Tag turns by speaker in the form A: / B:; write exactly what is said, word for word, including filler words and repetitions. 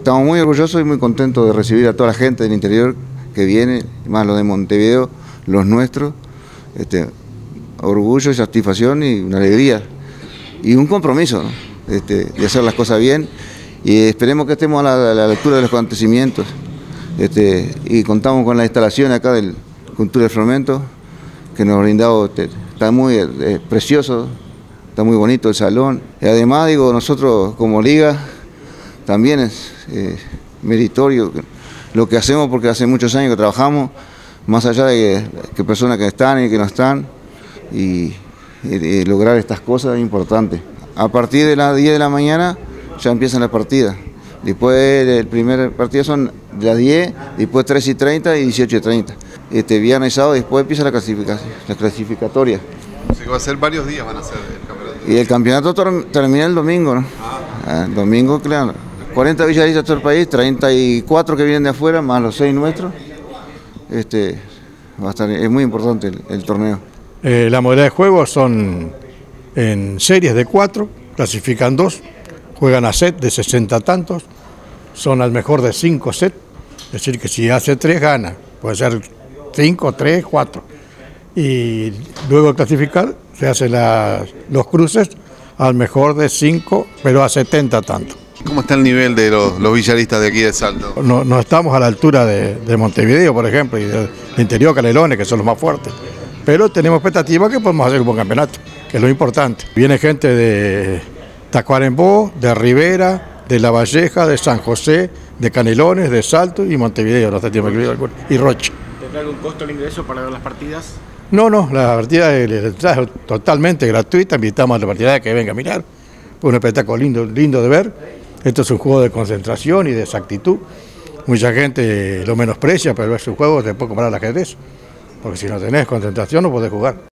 A: estamos muy orgullosos y muy contentos de recibir a toda la gente del interior que viene, más los de Montevideo, los nuestros. Este, orgullo y satisfacción y una alegría y un compromiso, ¿no? este, de hacer las cosas bien, y esperemos que estemos a la, a la altura de los acontecimientos. Este, y contamos con la instalación acá del Cultura del Fomento que nos ha brindado, este, está muy eh, precioso, está muy bonito el salón, y además digo, nosotros como liga también es eh, meritorio lo que hacemos, porque hace muchos años que trabajamos, más allá de que, que personas que están y que no están, y, y, y lograr estas cosas es importante. A partir de las diez de la mañana ya empiezan las partidas. Después el primer partido son de las diez, después tres y treinta y dieciocho y treinta. Este, viernes y sábado, después empieza la clasificación, la clasificatoria.
B: O sea que va a ser varios días, van a ser el campeonato.
A: Y el campeonato termina el domingo, ¿no? Ah. El domingo, claro. cuarenta villaristas de todo el país, treinta y cuatro que vienen de afuera, más los seis nuestros. Este, va a estar, es muy importante el, el torneo.
C: Eh, la modalidad de juego son en series de cuatro, clasifican dos, juegan a set de sesenta tantos, son al mejor de cinco sets, es decir que si hace tres gana, puede ser cinco, tres, cuatro. Y luego de clasificar se hacen los cruces al mejor de cinco, pero a setenta tantos.
B: ¿Cómo está el nivel de los, los villaristas de aquí de Salto?
C: No, no estamos a la altura de, de Montevideo, por ejemplo, y del interior, Canelones, que son los más fuertes. Pero tenemos expectativa que podemos hacer un buen campeonato, que es lo importante. Viene gente de Tacuarembó, de Rivera, de La Valleja, de San José, de Canelones, de Salto y Montevideo, no sé, y Rocha.
D: ¿Tendrá algún costo el ingreso para ver las partidas?
C: No, no, la partida es totalmente gratuita, invitamos a la partida que venga a mirar. Fue un espectáculo lindo, lindo de ver. Esto es un juego de concentración y de exactitud. Mucha gente lo menosprecia, pero es un juego que se puede comprar al ajedrez. Porque si no tenés concentración no podés jugar.